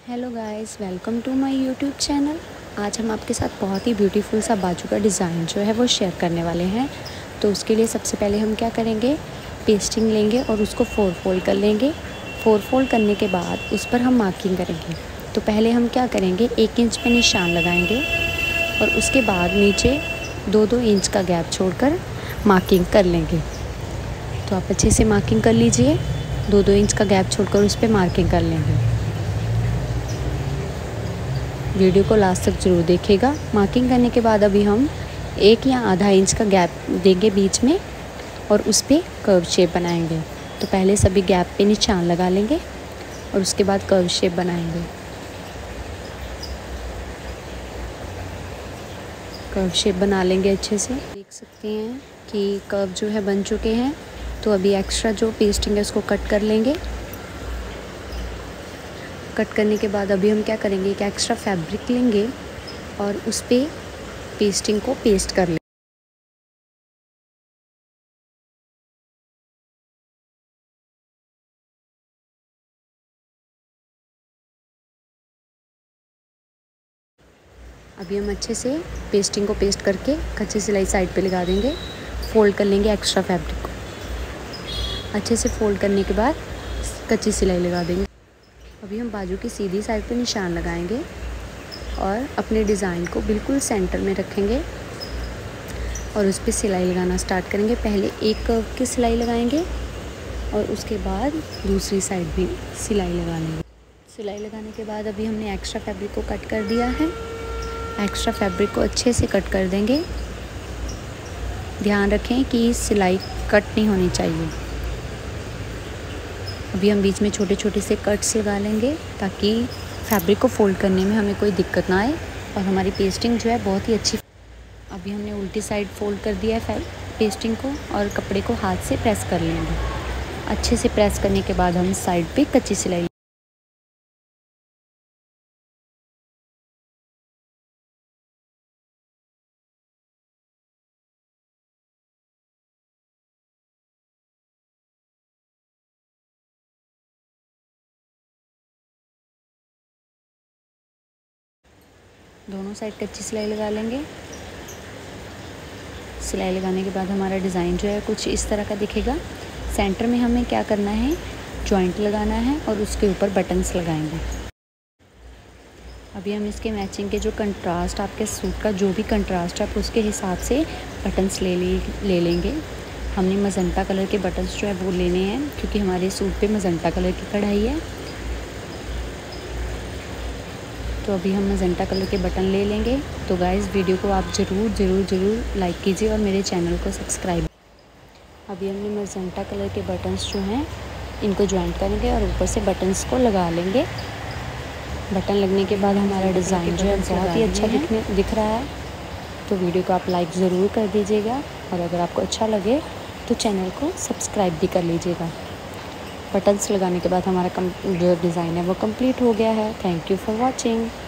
Hello guys, welcome to my YouTube channel. आज हम आपके साथ बहुत ही ब्यूटीफुल सा बाजू का डिज़ाइन जो है वो शेयर करने वाले हैं। तो उसके लिए सबसे पहले हम क्या करेंगे, पेस्टिंग लेंगे और उसको 4 फोल्ड कर लेंगे। 4 फोल्ड करने के बाद उस पर हम मार्किंग करेंगे। तो पहले हम क्या करेंगे, 1 इंच पे निशान लगाएंगे और उसके बाद नीचे 2-2 इंच का गैप छोड़कर मार्किंग कर लेंगे। तो आप अच्छे से मार्किंग कर लीजिए, 2-2 इंच का गैप छोड़कर उस पर मार्किंग कर लेंगे। वीडियो को लास्ट तक ज़रूर देखिएगा। मार्किंग करने के बाद अभी हम 1 या आधा इंच का गैप देंगे बीच में और उस पर कर्व शेप बनाएंगे। तो पहले सभी गैप पे निशान लगा लेंगे और उसके बाद कर्व शेप बनाएंगे। कर्व शेप बना लेंगे अच्छे से। देख सकते हैं कि कर्व जो है बन चुके हैं। तो अभी एक्स्ट्रा जो पेस्टिंग है उसको कट कर लेंगे। कट करने के बाद अभी हम क्या करेंगे, एक एक्स्ट्रा फैब्रिक लेंगे और उस पर पेस्टिंग को पेस्ट कर लेंगे। अभी हम अच्छे से पेस्टिंग को पेस्ट करके कच्ची सिलाई साइड पे लगा देंगे। फोल्ड कर लेंगे एक्स्ट्रा फैब्रिक को। अच्छे से फोल्ड करने के बाद कच्ची सिलाई लगा देंगे। अभी हम बाजू की सीधी साइड पे निशान लगाएंगे और अपने डिज़ाइन को बिल्कुल सेंटर में रखेंगे और उस पर सिलाई लगाना स्टार्ट करेंगे। पहले एक कर्व की सिलाई लगाएंगे और उसके बाद दूसरी साइड भी सिलाई लगा लेंगे। सिलाई लगाने के बाद अभी हमने एक्स्ट्रा फैब्रिक को कट कर दिया है। एक्स्ट्रा फैब्रिक को अच्छे से कट कर देंगे। ध्यान रखें कि सिलाई कट नहीं होनी चाहिए। अभी हम बीच में छोटे छोटे से कट्स लगा लेंगे ताकि फैब्रिक को फोल्ड करने में हमें कोई दिक्कत ना आए और हमारी पेस्टिंग जो है बहुत ही अच्छी। अभी हमने उल्टी साइड फोल्ड कर दिया है पेस्टिंग को और कपड़े को हाथ से प्रेस कर लेंगे। अच्छे से प्रेस करने के बाद हम साइड पे कच्ची सिलाई। दोनों साइड कच्ची सिलाई लगा लेंगे। सिलाई लगाने के बाद हमारा डिज़ाइन जो है कुछ इस तरह का दिखेगा। सेंटर में हमें क्या करना है, जॉइंट लगाना है और उसके ऊपर बटन्स लगाएंगे। अभी हम इसके मैचिंग के जो कंट्रास्ट, आपके सूट का जो भी कंट्रास्ट है आप उसके हिसाब से बटन्स ले लेंगे। हमने मजंटा कलर के बटन्स जो है वो लेने हैं क्योंकि हमारे सूट पे मजंटा कलर की कढ़ाई है। तो अभी हम मजेंटा कलर के बटन ले लेंगे। तो गाइस, वीडियो को आप ज़रूर लाइक कीजिए और मेरे चैनल को सब्सक्राइब। अभी हमने मजेंटा कलर के बटन्स जो हैं इनको ज्वाइंट करेंगे और ऊपर से बटन्स को लगा लेंगे। बटन लगने के बाद हमारा डिज़ाइन जो है बहुत ही अच्छा दिख रहा है। तो वीडियो को आप लाइक ज़रूर कर दीजिएगा और अगर आपको अच्छा लगे तो चैनल को सब्सक्राइब भी कर लीजिएगा। बटन्स लगाने के बाद हमारा जो डिज़ाइन है वो कंप्लीट हो गया है। Thank you for watching.